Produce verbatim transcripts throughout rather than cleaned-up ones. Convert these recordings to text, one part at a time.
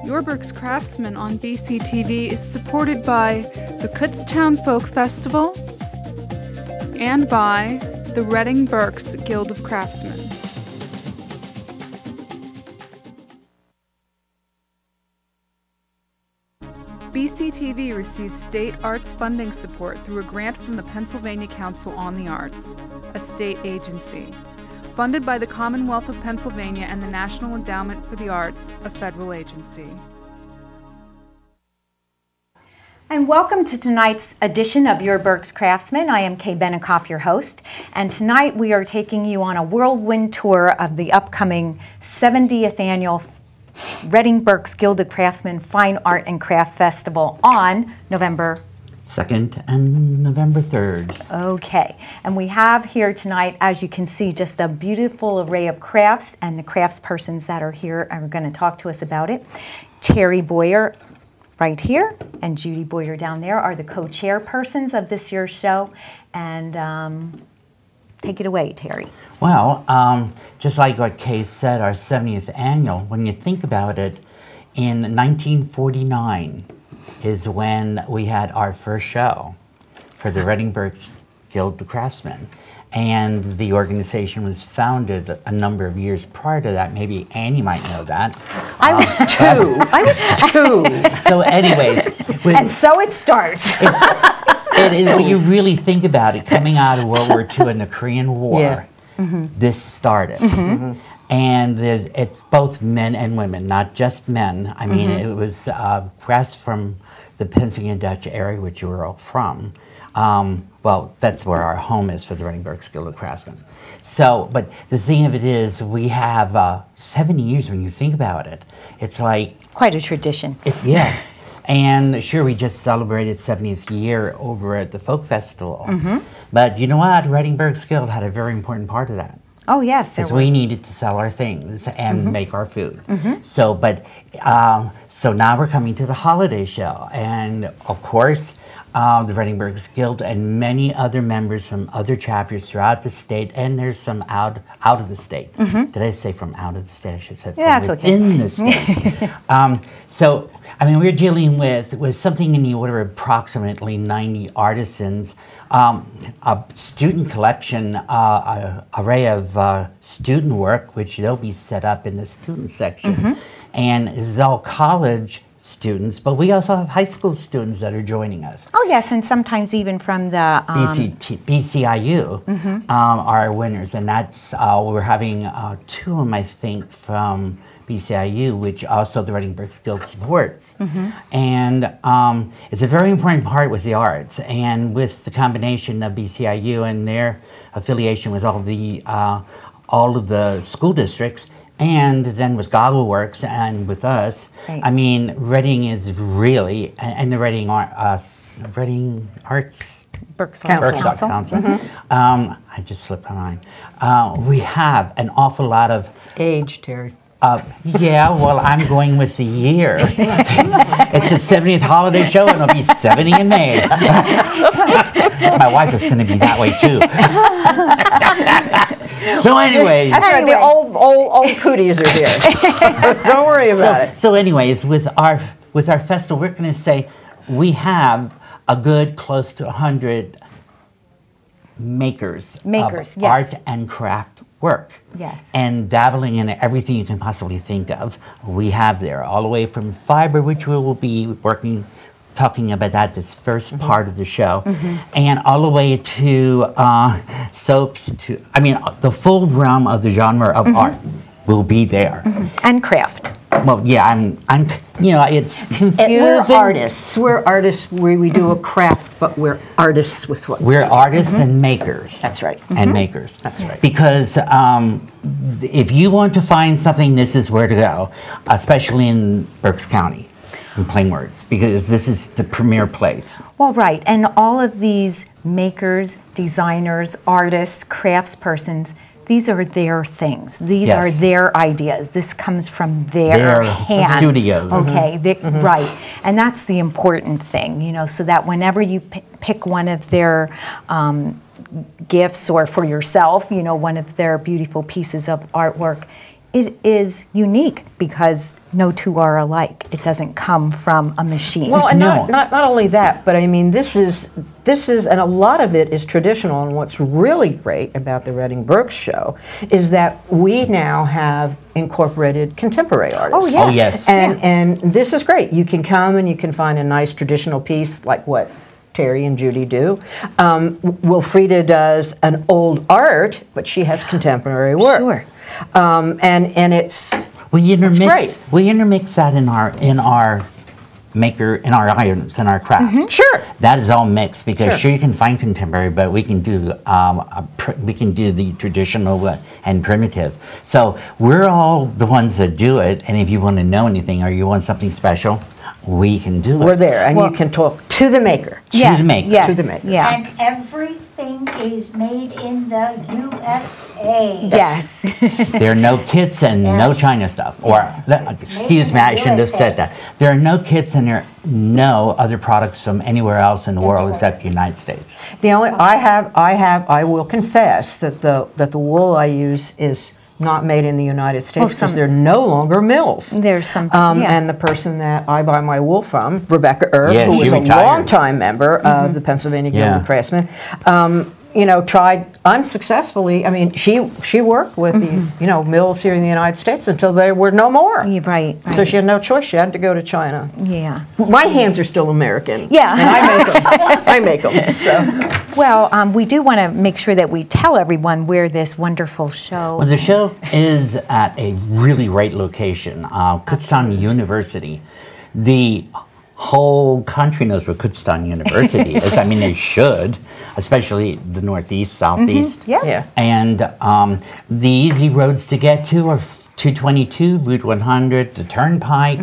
Reading-Berks Craftsman on B C T V is supported by the Kutztown Folk Festival and by the Reading-Berks Guild of Craftsmen. B C T V receives state arts funding support through a grant from the Pennsylvania Council on the Arts, a state agency, funded by the Commonwealth of Pennsylvania and the National Endowment for the Arts, a federal agency. And welcome to tonight's edition of Reading-Berks Craftsman. I am Kay Bennecoff, your host, and tonight we are taking you on a whirlwind tour of the upcoming seventieth Annual Reading-Berks Guild of Craftsmen Fine Art and Craft Festival on November second and November third. Okay, and we have here tonight, as you can see, just a beautiful array of crafts, and the craftspersons that are here are going to talk to us about it. Terry Boyer right here and Judy Boyer down there are the co-chairpersons of this year's show, and um, take it away, Terry. Well, um, just like what Kay said, our seventieth annual, when you think about it, in nineteen forty-nine is when we had our first show for the Reading-Berks Guild of Craftsmen. And the organization was founded a number of years prior to that. Maybe Annie might know that. I was two. I was two. So anyways. When, and so it starts. It, it is, when you really think about it, coming out of World War Two and the Korean War, yeah. mm-hmm. this started. Mm-hmm. And there's it's both men and women, not just men. I mean, mm-hmm. it was uh, crafts from the Pennsylvania Dutch area, which you were all from. Um, well, that's where our home is for the Reading-Berks Guild of Craftsmen. So, but the thing of it is, we have uh, seventy years when you think about it. It's like... Quite a tradition. It, yes. And sure, we just celebrated seventieth year over at the Folk Festival. Mm-hmm. But you know what? Reading-Berks Guild had a very important part of that. Oh, yes. Because we needed to sell our things and mm-hmm. make our food. Mm-hmm. So, but, um, so now we're coming to the holiday show. And of course, uh, the Reading-Berks Guild and many other members from other chapters throughout the state, and there's some out, out of the state. Mm-hmm. Did I say from out of the state? I should say from yeah, within okay. the state. um, so, I mean, we're dealing with, with something in the order of approximately ninety artisans, um, a student collection, uh, a array of uh, student work, which they'll be set up in the student section. Mm-hmm. And this is all college students, but we also have high school students that are joining us. Oh yes, and sometimes even from the um, B C T, B C I U mm-hmm. um, are winners, and that's uh, we're having uh, two of them, I think, from B C I U, which also the Reading-Berks Guild supports. Mm-hmm. And um, it's a very important part with the arts, and with the combination of B C I U and their affiliation with all the uh, all of the school districts, and then with Goggleworks and with us, right. I mean, Reading is really, and, and the Reading, uh, Reading Arts Berks Council. Berks Council. Mm-hmm. um, I just slipped my mind. Uh, we have an awful lot of... It's age, Terry. Uh, yeah, well, I'm going with the year. It's the seventieth holiday show, and it'll be seventy in May. My wife is going to be that way, too. So anyways. That's right, the old, old, old cooties are here. Don't worry about so, it. So anyways, with our, with our festival, we're going to say we have a good close to one hundred makers, makers of yes. art and craft work. Yes. And dabbling in everything you can possibly think of, we have there, all the way from fiber, which we will be working, talking about that this first mm-hmm. part of the show, mm-hmm. and all the way to uh, soaps, to, I mean, the full realm of the genre of mm-hmm. art will be there. Mm-hmm. And craft. Well, yeah, I'm, I'm, you know, it's confusing. And we're artists. We're artists where we do a craft, but we're artists with what we're artists mm-hmm. and makers. That's right. And mm-hmm. makers. That's right. Because um, if you want to find something, this is where to go, especially in Berks County, in plain words, because this is the premier place. Well, right, and all of these makers, designers, artists, craftspersons, these are their things. These yes. are their ideas. This comes from their, their hands. Studios. Okay, mm-hmm. they, mm-hmm. right. And that's the important thing, you know, so that whenever you p pick one of their um, gifts, or for yourself, you know, one of their beautiful pieces of artwork, it is unique because no two are alike. It doesn't come from a machine. Well, and No. not, not not only that, but I mean, this is this is, and a lot of it is traditional. And what's really great about the Reading-Berks show is that we now have incorporated contemporary artists. Oh, yes. Oh, yes. And and this is great. You can come and you can find a nice traditional piece like what Terry and Judy do. Um, Wilfrida does an old art, but she has contemporary work. Sure. Um, and and it's We intermix. great. We intermix that in our in our maker in our items in our craft. sure. That is all mixed because Sure. sure, you can find contemporary, but we can do um, a pr we can do the traditional uh, and primitive. So we're all the ones that do it. And if you want to know anything or you want something special, we can do it. We're there, and Well- you can talk to the maker. To yes, the maker. yes, To the maker. Yeah. And everything is made in the U S A. Yes. There are no kits and no Yes. China stuff. Or Yes. le- It's excuse made me, in I the shouldn't have U S A. said that. There are no kits and there are no other products from anywhere else in the world world. except the United States. The only I have, I have, I will confess that the that the wool I use is not made in the United States because some- there are no longer mills. There's some- Um, yeah. And the person that I buy my wool from, Rebecca Erb, Yeah, who she was a retired. longtime member of the Pennsylvania Guild Yeah. of Craftsmen, um, you know, tried unsuccessfully. I mean, she she worked with the you know mills here in the United States until there were no more. You're right. right. So she had no choice. She had to go to China. yeah. My hands are still American. Yeah. And I make them. I make them. So. Well, um, we do want to make sure that we tell everyone where this wonderful show. Well, the show is at a really great location, uh, Kutztown University. The whole country knows where Kutztown University is. I mean, they should, especially the Northeast, Southeast. Yeah. Yeah. And um, the easy roads to get to are two twenty-two, Route one hundred, the Turnpike,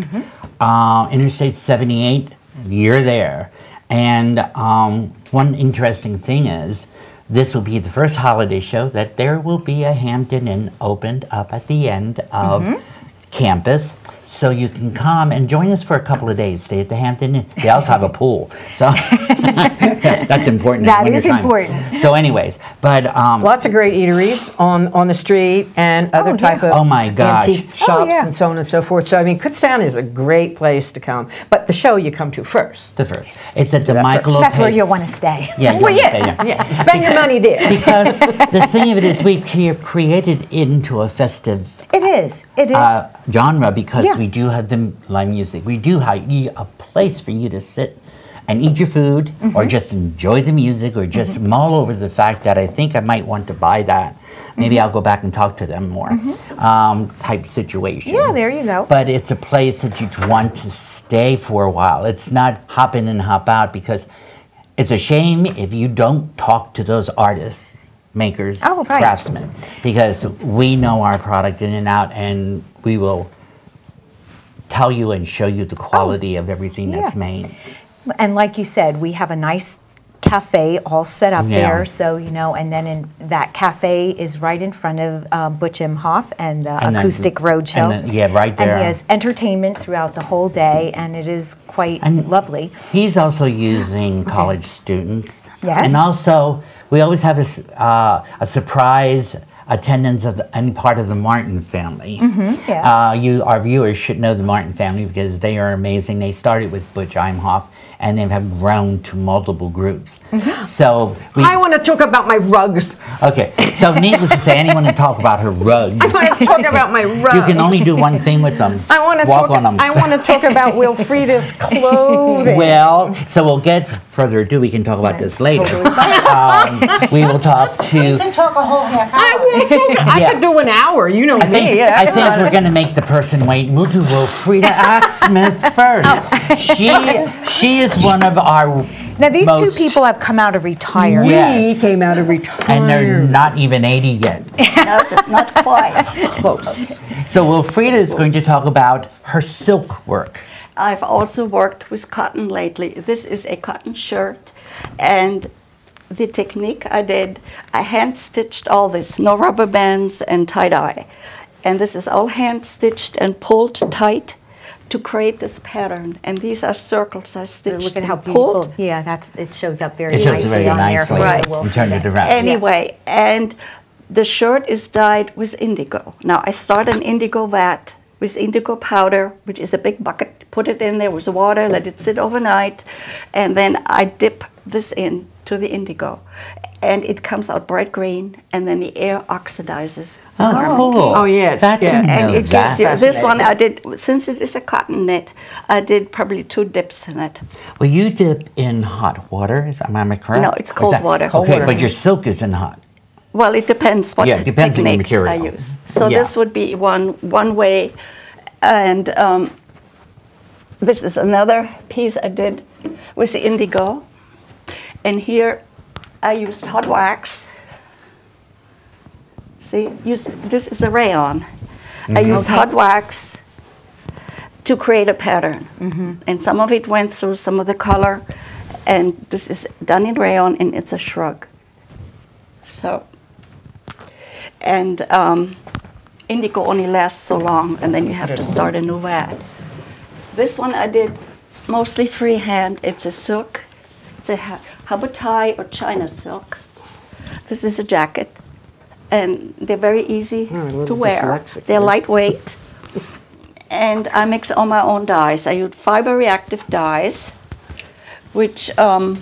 uh, Interstate seventy-eight. You're there. And um, one interesting thing is, this will be the first holiday show that there will be a Hampton Inn opened up at the end of campus. So you can come and join us for a couple of days. Stay at the Hampton Inn. They also have a pool. So that's important. in That winter is time. important. So anyways, but um, Lots of great eateries on, on the street and other Oh, type yeah. of Oh, my gosh. antique Oh, shops yeah. and so on and so forth. So I mean, Kutztown is a great place to come. But the show you come to first. the first. It's at the that Michael first. That's where O'Kay- you'll want to stay. Yeah, you Well, wanna yeah, stay there. yeah. You spend your money there. Because the thing of it is, we've cre- created it into a festive It is. It is. uh, genre because Yeah. we do have the live music. We do have y- a place for you to sit and eat your food or just enjoy the music or just mull over the fact that I think I might want to buy that. Maybe I'll go back and talk to them more um, type situation. Yeah, there you go. But it's a place that you want to stay for a while. It's not hop in and hop out because it's a shame if you don't talk to those artists, makers, Oh, right. craftsmen, because we know our product in and out and we will tell you and show you the quality of everything that's yeah. made. And like you said, we have a nice cafe all set up Yeah. there. So, you know, and then in that cafe is right in front of um, Butch Imhoff and the And then- Acoustic Roadshow. and then- yeah, right there. And he has entertainment throughout the whole day, and it is quite And lovely. He's also using college students. Yes. And also, we always have a, s- uh, a surprise attendance of the, any part of the Martin family. yes. uh, you, our viewers should know the Martin family because they are amazing. They started with Butch Imhoff and they have grown to multiple groups. So we, I want to talk about my rugs. okay. So needless to say, anyone to talk about her rugs, I want to talk about my rugs. you can only do one thing with them. I want to walk talk. on them. I want to talk about Wilfrida's clothing. Well, so we'll get further ado. We can talk about this later. um, we will talk You to. can talk a whole half hour. I will. So, I Yeah. could do an hour. You know I think, me. I think we're going to make the person wait. We'll do Wilfrida Axsmith first. She she is one of our. Now, these two most- people have come out of retirement. We Yes. came out of retirement. And they're not even eighty yet. No, not quite. close. So Wilfrida is going to talk about her silk work. I've also worked with cotton lately. This is a cotton shirt, and the technique I did, I hand stitched all this, no rubber bands and tie-dye. And this is all hand stitched and pulled tight to create this pattern. And these are circles I stitched Look at how and pulled. beautiful. Yeah, that's it shows up very It shows nicely very on there nicely. for Right. you, And turn it Wilfrida. around. Anyway, and the shirt is dyed with indigo. Now I start an indigo vat with indigo powder, which is a big bucket. Put it in there with water, let it sit overnight, and then I dip this in to the indigo. And it comes out bright green, and then the air oxidizes. the Oh, garment. cool. Oh, yeah, it's- That's yeah. a And know it that. gives you, this one Fascinating. I did, since it is a cotton knit, I did probably two dips in it. Well, you dip in hot water, is, am I correct? No, it's Or is cold that- water. Okay, Cold water. but your silk is in hot. Well, it depends what Yeah, it depends on the technique material. I use. So Yeah. this would be one, one way. And um, this is another piece I did with the indigo. And here I used hot wax. See, use, this is a rayon. I used hot wax to create a pattern. And some of it went through some of the color. And this is done in rayon, and it's a shrug. So, and um, indigo only lasts so long, and then you have to start a new vat. This one I did mostly freehand. It's a silk. It's a ha- habotai or China silk. This is a jacket, and they're very easy a little to wear. dyslexic They're here. lightweight, and I mix all my own dyes. I use fiber-reactive dyes, which um,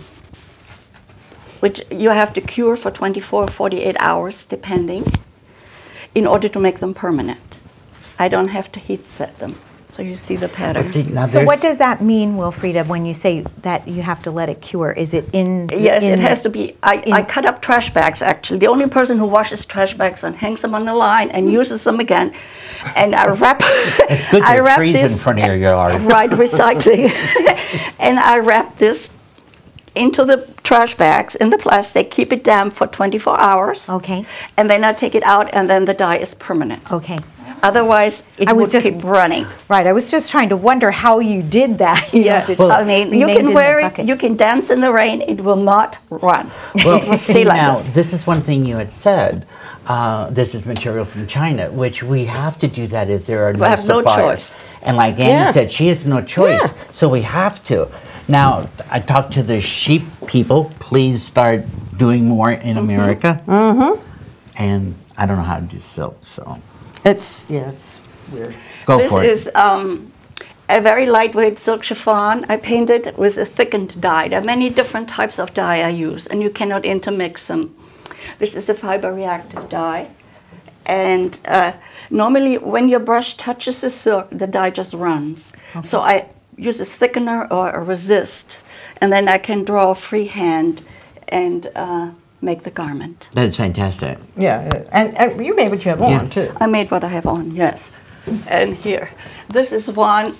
which you have to cure for twenty-four or forty-eight hours, depending, in order to make them permanent. I don't have to heat set them. So you see the pattern. But see, now So what there's- does that mean, Wilfrida, when you say that you have to let it cure? Is it in? Yes, in it has the- to be. I, I in- cut up trash bags, actually. The only person who washes trash bags and hangs them on the line and uses them again. And I wrap. It's good I there are wrap trees in this- front of your yard. Right, recycling. And I wrap this into the trash bags in the plastic, keep it damp for twenty-four hours. Okay. And then I take it out, and then the dye is permanent. Okay. Otherwise, it I was would just- keep running. Right. I was just trying to wonder how you did that. You know, Yes, just I mean, you remained in can the wear it, bucket. you can dance in the rain, it will not run. Well, It will see stay like now, this. this is one thing you had said. Uh, this is material from China, which we have to do that if there are no have no suppliers. choice. And like Andy Yeah. said, she has no choice, Yeah. so we have to. Now, I talked to the sheep people. Please start doing more in America. Mm-hmm. And I don't know how to do silk, so It's, yeah, it's weird. go This for it. is um, a very lightweight silk chiffon. I painted it with a thickened dye. There are many different types of dye I use, and you cannot intermix them. This is a fiber reactive dye. And uh, normally when your brush touches the silk, the dye just runs. So I use a thickener or a resist, and then I can draw freehand and uh, make the garment. That is fantastic. Yeah, yeah. and, and you made what you have Yeah. on, too. I made what I have on, yes. And here, this is one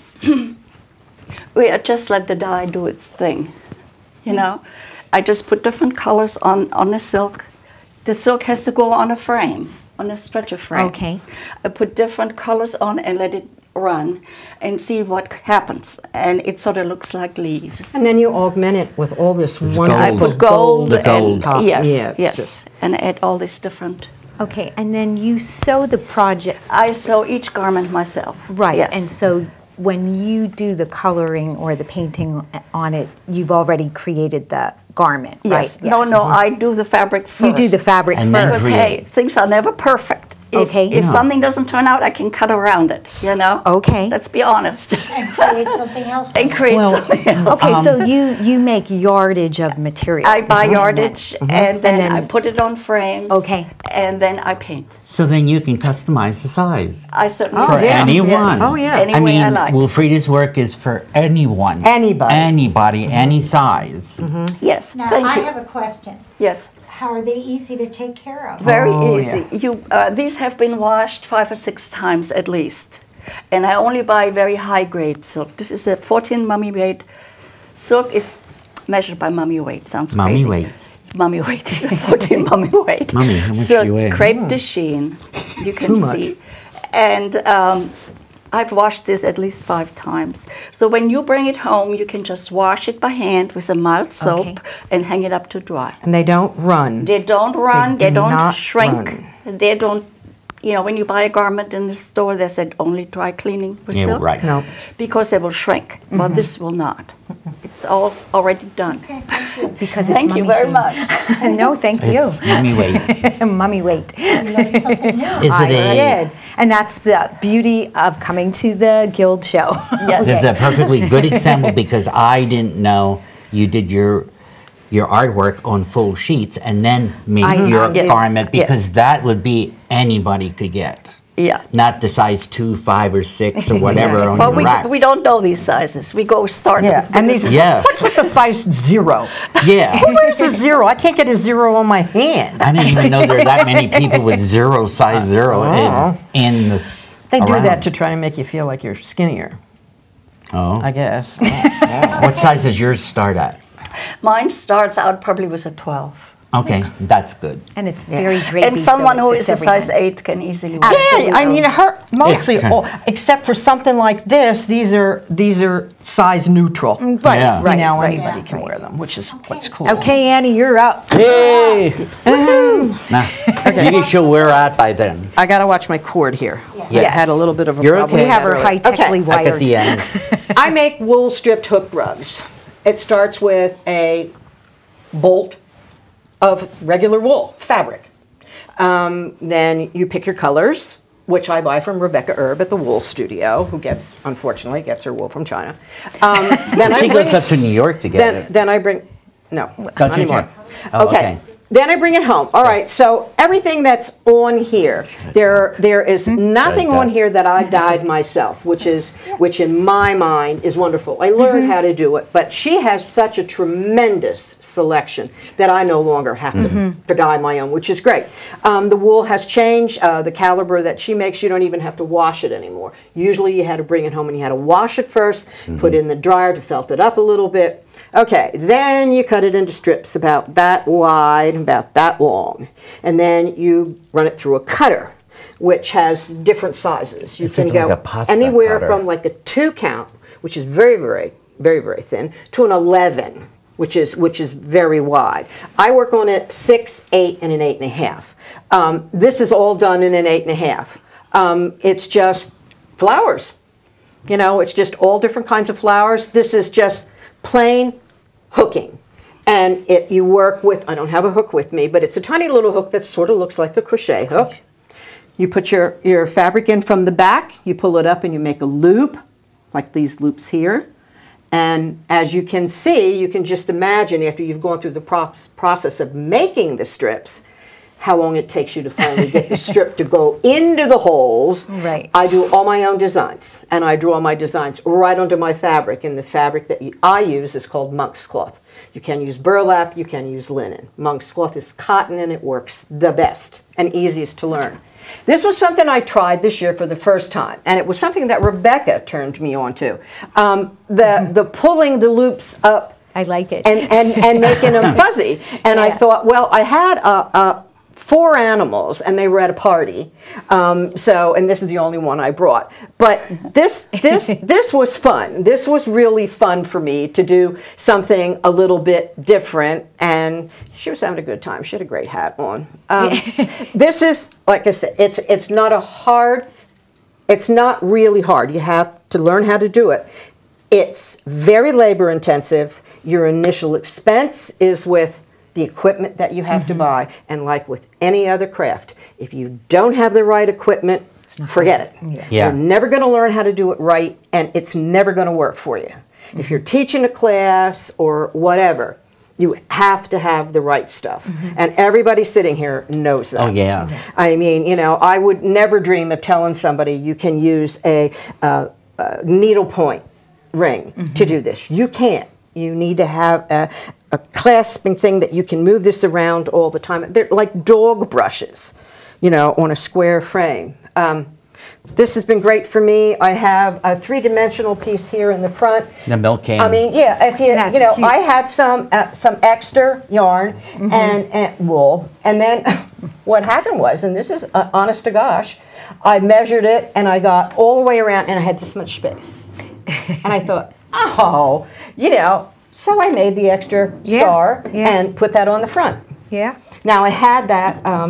where I just let the dye do its thing, you know. I just put different colors on, on the silk. The silk has to go on a frame, on a stretcher frame. Okay. I put different colors on and let it run and see what happens. And it sort of looks like leaves. And then you augment it with all this This wonderful I put gold, The gold. and yes, Yeah, it's yes, just- and add all these different. Okay. And then you sew the project. I sew each garment myself. Right. Yes. And so when you do the coloring or the painting on it, you've already created the garment, Yes. right? No, no, I do the fabric first. You do the fabric And then first. Because, create. hey, things are never perfect. If, Okay. If No. something doesn't turn out, I can cut around it, you know? Okay. Let's be honest. And create something else. And create Well, something else. Okay, so you you make yardage of material. I buy And then- yardage, and, then And I then- put it on frames. Okay. And then I paint. So then you can customize the size. I certainly For can. anyone. Oh, yeah. Any I way mean, I like. Wilfrida's work is for anyone. Anybody. Anybody, any size. Yes, Now, thank I you. have a question. Yes. How are they easy to take care of? Very Oh, easy. You, uh, these have been washed five or six times at least. And I only buy very high grade silk. This is a fourteen mummy weight. Silk is measured by mummy weight. Sounds Mummy crazy. weight. Mummy weight is a fourteen mummy weight. Mummy, how much so do you weigh? crepe de chine, you can Too much. see. And um, I've washed this at least five times. So when you bring it home, you can just wash it by hand with a mild soap Okay. and hang it up to dry. And they don't run. They don't run, They they, do don't not shrink, run. they don't, you know, when you buy a garment in the store, they said only dry cleaning with Yeah, silk. right. No. Because they will shrink, but this will not. It It's all already done. Okay, thank you. Because it's Thank you mummy very shame. much. No, thank you. It's mummy weight. Mummy weight. You learned something new. Is I it a? did. And that's the beauty of coming to the guild show. Yes. This is a perfectly good example because I didn't know you did your your artwork on full sheets and then made I- your yes. garment Yes. because that would be anybody could get. Yeah. Not the size two, five, or six, or whatever on Well, your we, racks. we don't know these sizes. We go start Yeah, as big and as these. we- Yeah. What's with the size zero? Yeah. Where's the zero? I can't get a zero on my hand. I didn't even know there were that many people with zero, size zero Oh. in, in the. They do around. that to try to make you feel like you're skinnier, Oh. I guess. What size does yours start at? Mine starts out probably with a twelve. Okay, that's good. And it's very drapey. And someone so who it is a fits size everyone. eight can easily wear Yeah, it. I mean, her mostly, Yeah. all, except for something like this. These are these are size neutral. Right, Yeah. right, you know, right, anybody right, can right. wear them, which is what's cool. Okay, Annie, you're up. Hey! Now, maybe she'll wear out by then. I gotta watch my cord here. Yes. I had a little bit of a You're problem. okay. We have her earlier. high-techly Okay. Back at wired. the end. I make wool stripped hook rugs. It starts with a bolt of regular wool fabric. Um, then you pick your colors, which I buy from Rebecca Erb at the Wool Studio, who gets, unfortunately, gets her wool from China. Um, then I She bring goes it- up to New York to get then, it. then I bring, no, Don't not you anymore. care? Oh, okay. okay. Then I bring it home. All right, so everything that's on here, there there is nothing Like on that. here that I dyed myself, which is which in my mind is wonderful. I learned how to do it, but she has such a tremendous selection that I no longer have to, to dye my own, which is great. Um, the wool has changed. Uh, the caliber that she makes, you don't even have to wash it anymore. Usually you had to bring it home and you had to wash it first, put it in the dryer to felt it up a little bit. Okay, then you cut it into strips about that wide and about that long. And then you run it through a cutter, which has different sizes. You It's can like go a pasta anywhere cutter. from like a two count, which is very, very, very, very thin, to an eleven, which is which is very wide. I work on a six, eight, and an eight and a half. Um, this is all done in an eight and a half. Um, it's just flowers. You know, it's just all different kinds of flowers. This is just plain hooking. And it you work with, I don't have a hook with me, but it's a tiny little hook that sort of looks like a crochet hook. You put your, your fabric in from the back, you pull it up and you make a loop, like these loops here. And as you can see, you can just imagine after you've gone through the pro process of making the strips, how long it takes you to finally get the strip to go into the holes. Right. I do all my own designs, and I draw my designs right onto my fabric, and the fabric that you, I use is called monk's cloth. You can use burlap, you can use linen. Monk's cloth is cotton, and it works the best and easiest to learn. This was something I tried this year for the first time, and it was something that Rebecca turned me on to. Um, the, the pulling the loops up I like it. and, and, and making them fuzzy. And I Yeah. thought, well, I had a, a four animals, and they were at a party. Um, so, and this is the only one I brought. But this, this, this was fun. This was really fun for me to do something a little bit different. And she was having a good time. She had a great hat on. Um, this is, like I said, it's it's not a hard. It's not really hard. You have to learn how to do it. It's very labor intensive. Your initial expense is with the equipment that you have mm-hmm. to buy. And like with any other craft, if you don't have the right equipment, forget it. Yeah. Yeah. You're never going to learn how to do it right, and it's never going to work for you. Mm-hmm. If you're teaching a class or whatever, you have to have the right stuff. Mm-hmm. And everybody sitting here knows that. Oh, yeah. I mean, you know, I would never dream of telling somebody you can use a, uh, a needlepoint ring mm-hmm. to do this. You can't. You need to have a, a clasping thing that you can move this around all the time. They're like dog brushes, you know, on a square frame. Um, this has been great for me. I have a three-dimensional piece here in the front. The milk can. I mean, yeah, if you, That's you know, cute. I had some uh, some extra yarn mm-hmm. and, and wool, and then what happened was, and this is uh, honest to gosh, I measured it and I got all the way around and I had this much space. And I thought, oh, you know, so I made the extra Yeah, star yeah. and put that on the front. Yeah. Now I had that um,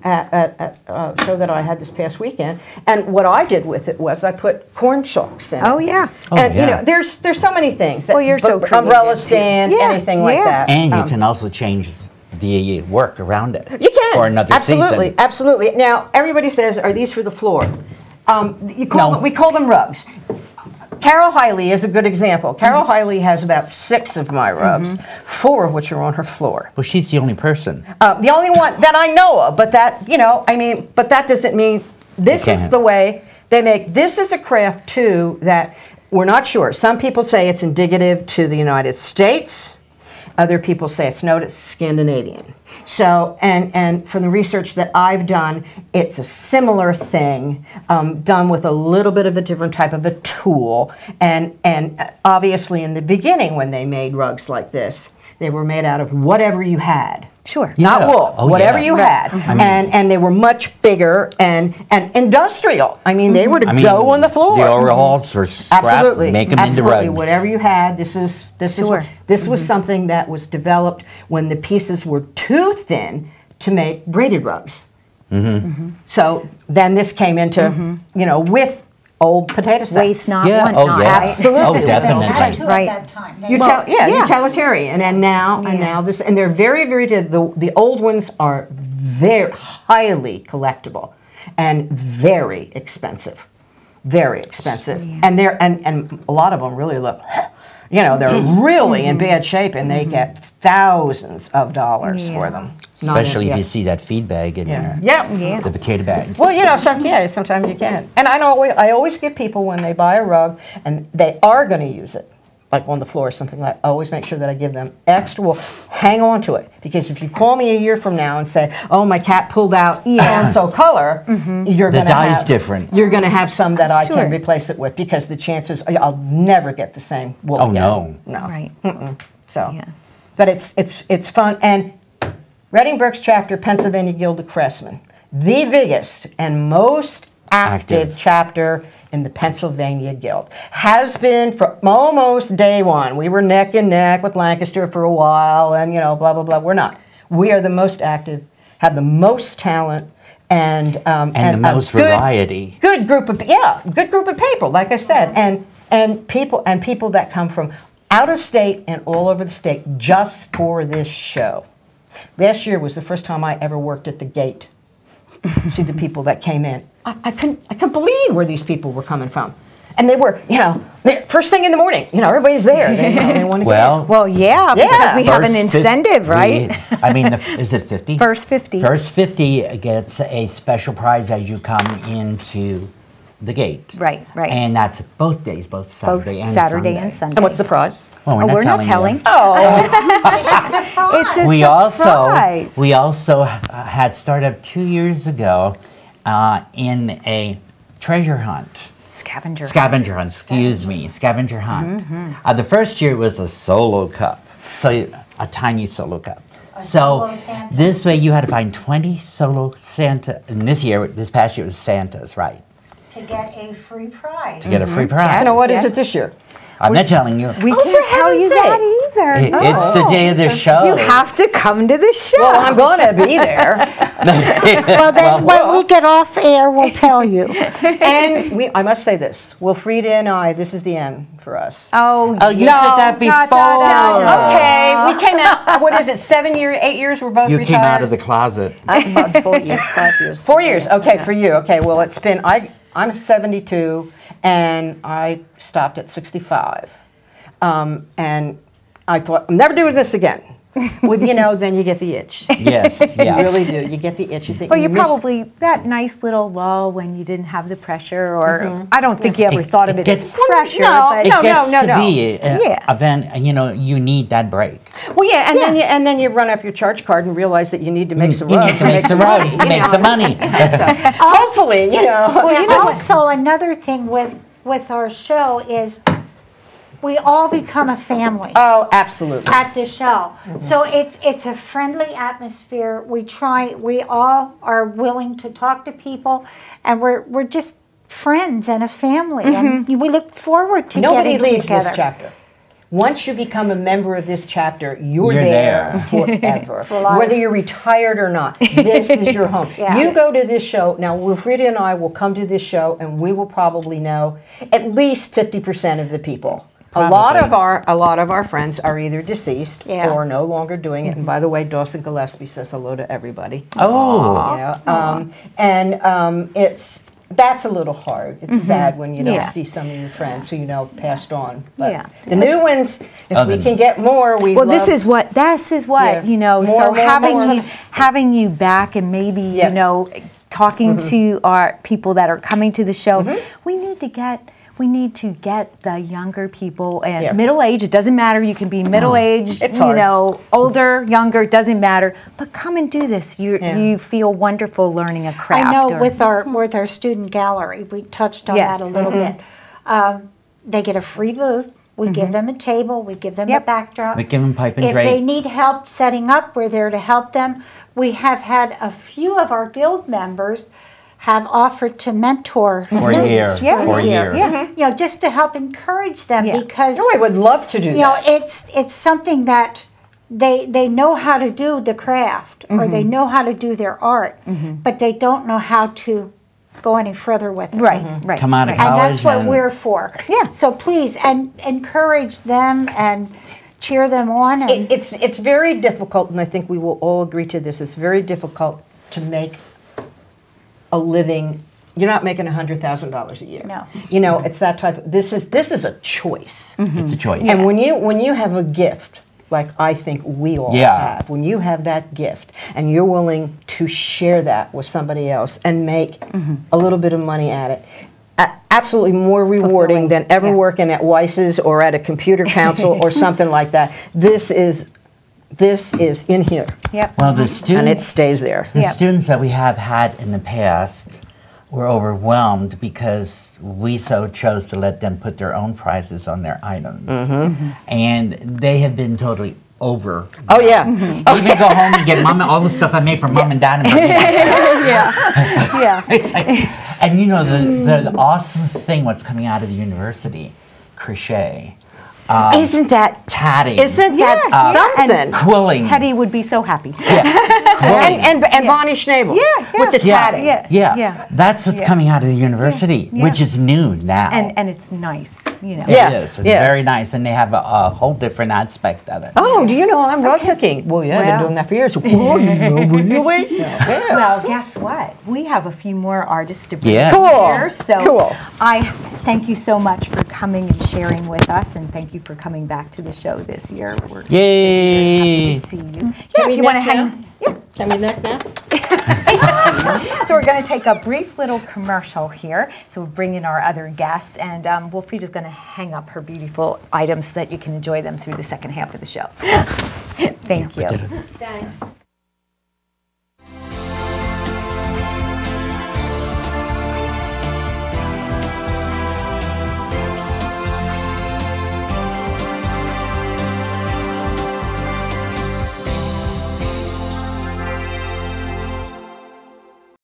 at, at, at a show that I had this past weekend, and what I did with it was I put corn chunks in Oh it. yeah. Oh, And you yeah. know, there's there's so many things. That, Well, you're so bu- creative, umbrella too. stand, Yeah, anything like yeah. that. And you Um, can also change the work around it. You can. For another absolutely, season. absolutely. Now, everybody says, are these for the floor? Um, you call No. them, we call them rugs. Carol Hiley is a good example. Carol Hiley has about six of my rugs, four of which are on her floor. Well, she's the only person. Uh, the only one that I know of, but that, you know, I mean, but that doesn't mean this is can't. the way they make. This is a craft, too, that we're not sure. Some people say it's indicative to the United States. Other people say it's no, it's Scandinavian. So, and, and from the research that I've done, it's a similar thing, um, done with a little bit of a different type of a tool. And, and obviously in the beginning when they made rugs like this, they were made out of whatever you had. Sure. Not Yeah. wool, Oh, whatever yeah. you had. and, and they were much bigger and, and industrial. I mean, they would I mean, go on the floor. The overalls were scrapped, Absolutely, make them absolutely. into rugs. Whatever you had, this is this Sure. is this was something that was developed when the pieces were too thin to make braided rugs. Mm-hmm. So then this came into you know with old potato sacks. Waste not, Yeah, want oh, not. yeah. right? Absolutely. Oh, They definitely. had to Right. at that time. They- Util- yeah, yeah. utilitarian, and now and Yeah. now this, and they're very, very good. The the old ones are very highly collectible, and very expensive, very expensive, yeah. and they're and and a lot of them really look, you know, they're really in bad shape, and they get thousands of dollars for Yeah. them. Not in- Especially if yeah. you see that feed bag in Yeah. there. Yeah. Yeah. The potato bag. Well, you know, some, yeah, sometimes you can. And I know I always give people when they buy a rug and they are going to use it, like on the floor or something like that, I always make sure that I give them extra, well, hang on to it. Because if you call me a year from now and say, oh, my cat pulled out so-and-so color, you're The going to dye's have, different. You're going to have some that I Sure. can replace it with because the chances, I'll never get the same wool Oh, again. no. No. Right. So, Yeah. but it's it's it's fun. And Reading-Berks chapter, Pennsylvania Guild of Craftsmen, the biggest and most active, Active. chapter in the Pennsylvania Guild, has been from almost day one. We were neck and neck with Lancaster for a while, and you know, blah blah blah. We're not. We are the most active, have the most talent, and um, And the a most good- variety. Good group of yeah, good group of people. Like I said, and and people and people that come from out of state and all over the state just for this show. Last year was the first time I ever worked at the gate. See the people that came in. I, I couldn't I couldn't believe where these people were coming from. And they were, you know, they're- first thing in the morning, you know, everybody's there. They, you know, they want to Well, Well, yeah, because Yeah. we have an first fif- incentive, right? we- I mean, the, is it fifty? First fifty. First fifty gets a special prize as you come into the gate. Right, right. And that's both days, both Both Saturday and Saturday Sunday. and Sunday. And what's the prize? Well, Oh, we're not telling. you. Oh, It's a surprise. It's a we surprise. also we also uh, had started up two years ago uh, in a treasure hunt. Scavenger. Scavenger hunt, excuse me, scavenger hunt. Uh, the first year was a solo cup, so a tiny solo cup. A so solo Santa. this way you had to find twenty solo Santa, and this year, this past year was Santa's, right? To get a free prize. To get a free prize. you know what Yes. is it this year? I'm not telling you. We Oh, can't for tell you heaven's that either. It- It's the day of the show. You have to come to the show. Well, I'm going to be there. Well, then when we get off air, we'll tell you. And we, I must say this, Wilfrida and I, this is the end for us. Oh, Oh, you no. said that Da, da, before. da, da. Okay, we came out, what is it, seven years, eight years, we're both You retired? came out of the closet. About four years, five years. Four years, okay, for you, okay, well, it's been, I, I'm seventy-two, and I stopped at sixty-five. Um, and I thought, I'm never doing this again. With, you know, then you get the itch. Yes, You yeah. really do, you get the itch, you think. Well, you miss- probably, that nice little lull when you didn't have the pressure, or I don't think you ever It- thought of it it as gets- pressure. no, but It no, gets no, to no. be a, Yeah. a event, and you know, you need that break. Well, yeah, and then you and then you run up your charge card and realize that you need to make some You rugs. need to make some money, rugs you to make know. some money. Hopefully, you know. Well, you know what? also, another thing with, with our show is we all become a family Oh, absolutely. at the show. So it's it's a friendly atmosphere. We try, we all are willing to talk to people, and we're we're just friends and a family, and we look forward to Nobody getting leaves together. this chapter Once you become a member of this chapter, you're, You're there, there. forever. For life. Whether you're retired or not, this is your home. Yeah. You go to this show, now Wilfreda and I will come to this show and we will probably know at least fifty percent of the people. A lot Probably. of our a lot of our friends are either deceased Yeah. or no longer doing it. And by the way, Dawson Gillespie says hello to everybody. Oh. Yeah, um, and um, it's that's a little hard. It's sad when you don't Yeah. see some of your friends who you know passed on. But Yeah. the new ones, if Oh, we the- can get more, we Well, this is what this is what Yeah. you know. More, so more, having more. you having you back and maybe Yeah. you know talking to our people that are coming to the show, we need to get. We need to get the younger people and Yeah. middle age. It doesn't matter. You can be middle aged, It's you hard. know, older, younger. It doesn't matter. But come and do this. You Yeah. you feel wonderful learning a I craft. know or- with our with our student gallery, we touched on Yes. that a little bit. Um, they get a free booth. We give them a table. We give them Yep. a backdrop. We give them pipe and If they drape. need help setting up, we're there to help them. We have had a few of our guild members have offered to mentor For a students year. Yeah. For a year. Yeah. You know, just to help encourage them Yeah. because No, I would love to do you know that. it's it's something that they they know how to do the craft or they know how to do their art, but they don't know how to go any further with it. right, right. Come out of And college. that's what and- we're for. Yeah. So please and encourage them and cheer them on and It, it's it's very difficult, and I think we will all agree to this. It's very difficult to make a living. You're not making a hundred thousand dollars a year. No. You know, it's that type. Of, this is this is a choice. It's a choice. And when you when you have a gift, like I think we all Yeah. have, when you have that gift and you're willing to share that with somebody else and make a little bit of money at it, a- absolutely more rewarding than ever Yeah. working at Weiss's or at a computer council or something like that. This is this is in here, Yep. Well, the and it students, stays there. the Yeah. students that we have had in the past were overwhelmed because we so chose to let them put their own prices on their items, and they have been totally over. Oh yeah. Even go home and get mom all the stuff I made for mom and dad and mommy. yeah. Yeah. It's like, and you know the, the the awesome thing what's coming out of the university, crochet, um, Isn't that tatting, isn't that Yes, yeah. something? And quilling, Hetty would be so happy. yeah, quilling. And and, and Bonnie Schnabel Yeah, with the yeah, tatting. Yeah. yeah, Yeah. that's what's Yeah. coming out of the university, Yeah. which is new now. And and it's nice, you know. Yeah. It is. It's yeah. very nice, and they have a, a whole different aspect of it. Oh, do you know I'm rug hooking? Well, yeah, I've Well. been doing that for years. Well, you know, really? Yeah. Well, guess what? We have a few more artists to bring Yes. Cool. here. So Cool. I thank you so much for coming and sharing with us, and thank you for coming back to the show this year. We're Yay! happy to see you. Yeah, if you want to hang. Yeah. Can we neck now? So we're going to take a brief little commercial here. So we'll bring in our other guests, and um, Wilfreda's going to hang up her beautiful items so that you can enjoy them through the second half of the show. Thank you. thanks.